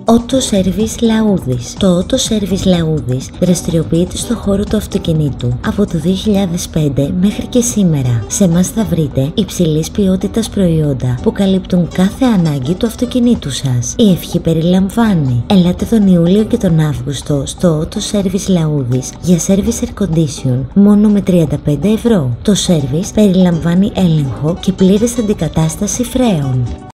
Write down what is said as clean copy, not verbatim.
Auto Service Λαούδης. Το Auto Service Λαούδης δραστηριοποιείται στο χώρο του αυτοκινήτου από το 2005 μέχρι και σήμερα. Σε εμάς θα βρείτε υψηλής ποιότητας προϊόντα που καλύπτουν κάθε ανάγκη του αυτοκινήτου σας. Η ευχή περιλαμβάνει: ελάτε τον Ιούλιο και τον Αύγουστο στο Auto Service Λαούδης για service air condition μόνο με 35 ευρώ. Το service περιλαμβάνει έλεγχο και πλήρης αντικατάσταση φρέων.